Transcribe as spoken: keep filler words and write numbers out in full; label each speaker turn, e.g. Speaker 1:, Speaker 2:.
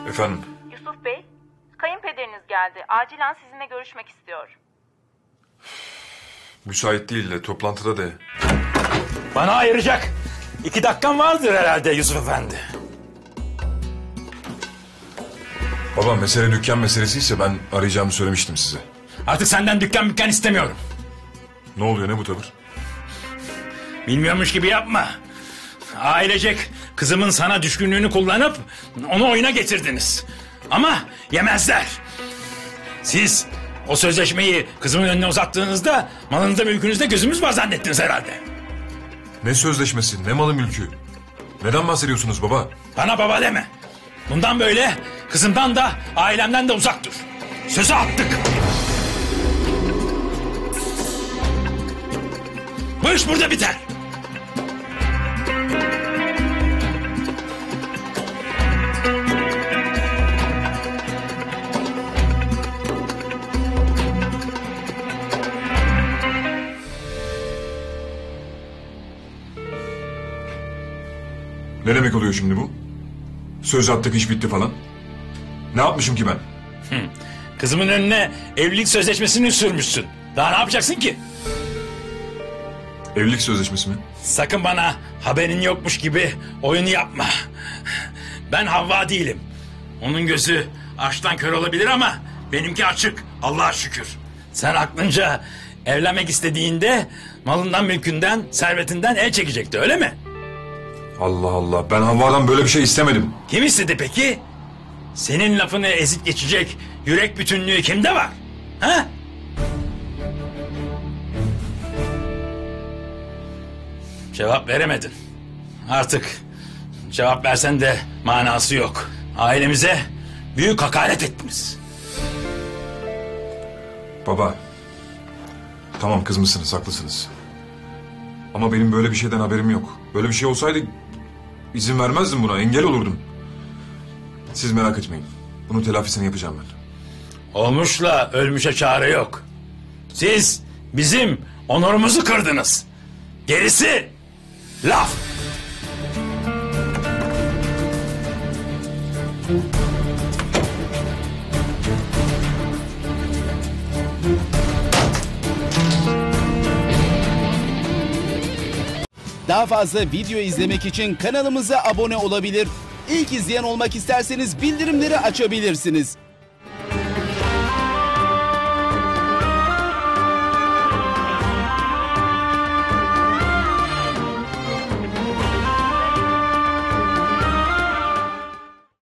Speaker 1: Efendim?
Speaker 2: Yusuf Bey, kayınpederiniz geldi. Acilen sizinle görüşmek istiyor.
Speaker 1: Müsait değil de toplantıda de.
Speaker 3: Bana ayıracak iki dakikan vardır herhalde Yusuf Efendi.
Speaker 1: Baba mesele dükkan meselesiyse ben arayacağımı söylemiştim size.
Speaker 3: Artık senden dükkan mükkan istemiyorum.
Speaker 1: Ne oluyor, ne bu tavır?
Speaker 3: Bilmiyormuş gibi yapma. Ailecek kızımın sana düşkünlüğünü kullanıp onu oyuna getirdiniz. Ama yemezler. Siz o sözleşmeyi kızımın önüne uzattığınızda malınızda mülkünüzde gözümüz var zannettiniz herhalde.
Speaker 1: Ne sözleşmesi, ne malı mülkü? Neden bahsediyorsunuz baba?
Speaker 3: Bana baba deme. Bundan böyle kızımdan da ailemden de uzak dur. Sözü attık. Bu iş burada biter.
Speaker 1: Ne demek oluyor şimdi bu? Söz attık, iş bitti falan. Ne yapmışım ki ben?
Speaker 3: Hı. Kızımın önüne evlilik sözleşmesini sürmüşsün. Daha ne yapacaksın ki?
Speaker 1: Evlilik sözleşmesi mi?
Speaker 3: Sakın bana haberin yokmuş gibi oyun yapma. Ben Havva değilim. Onun gözü açtan kör olabilir ama benimki açık, Allah'a şükür. Sen aklınca evlenmek istediğinde malından, mülkünden, servetinden el çekecekti, öyle mi?
Speaker 1: Allah Allah, ben Havva'dan böyle bir şey istemedim.
Speaker 3: Kim istedi peki? Senin lafını ezip geçecek yürek bütünlüğü kimde var? Ha? Cevap veremedin. Artık cevap versen de manası yok. Ailemize büyük hakaret ettiniz.
Speaker 1: Baba, tamam kızmışsınız, haklısınız. Ama benim böyle bir şeyden haberim yok. Böyle bir şey olsaydı izin vermezdim buna, engel olurdum. Siz merak etmeyin. Bunun telafisini yapacağım ben.
Speaker 3: Olmuşla ölmüşe çare yok. Siz bizim onurumuzu kırdınız. Gerisi laf.
Speaker 4: Daha fazla video izlemek için kanalımıza abone olabilir. İlk izleyen olmak isterseniz bildirimleri açabilirsiniz.